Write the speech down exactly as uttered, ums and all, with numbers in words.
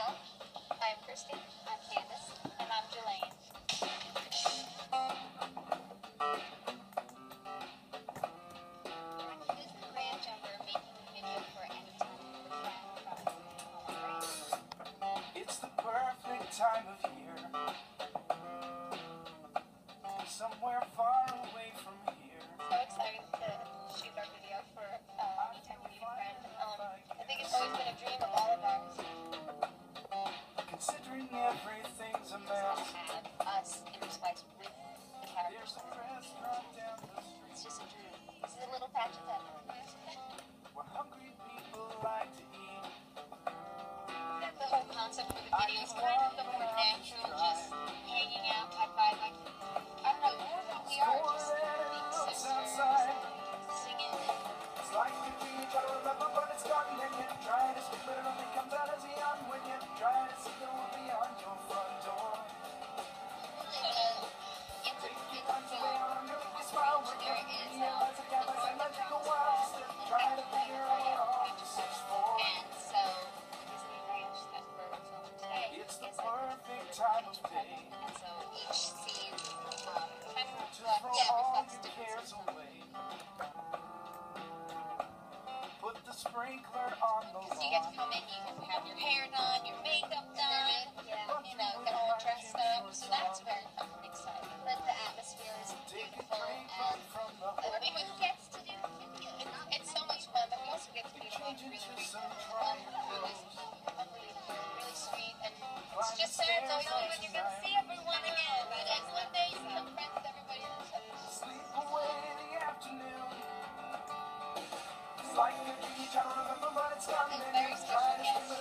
myself. I'm Christy. I'm Candace. And I'm Jelaine. This is Grand Jumper making a video for any time with a friend from home. It's the perfect time of year. Somewhere far away from here. So excited to shoot our video for uh, anytime with a friend. Um, I think it's always been a dream of all of ours. Considering everything's a To mess. have us interspliced with the characters. There's a restaurant down the street. It's just a dream. This is a little patch of heaven. Where hungry people like to eat. The whole concept for the video is kind of the more natural, just hanging out, high-five, like, I don't know, more than we are, just being sisters, singing. It's like you try to remember, but it's gone, and you try to speak, but it only comes out as a young when you try to see the one beyond your front door. It's a big film. The strange there is um, the book that comes from trying to figure out and so Disney Ranch that we're filming today It's the is like perfect time of day. and so each scene um, kind of To reflects, throw yeah, all reflects your different cares scenes. away. Put the sprinkler on the Because you get to lawn. come in, you can have your hair done, your makeup done, yeah, you know, get all dressed up. So that's very fun and exciting. But the atmosphere is Take a beautiful drink and from the everyone gets to do it. It's so much fun, but we also get to meet a lot of really great people. Um, who is unbelievable, really sweet, and it's just sad to know when you're going to see everyone again. But it's one day you become friends with everybody else. sleep away the afternoon. It's like the beach, I don't remember, but it's gone. It's And very you special try to guest. scream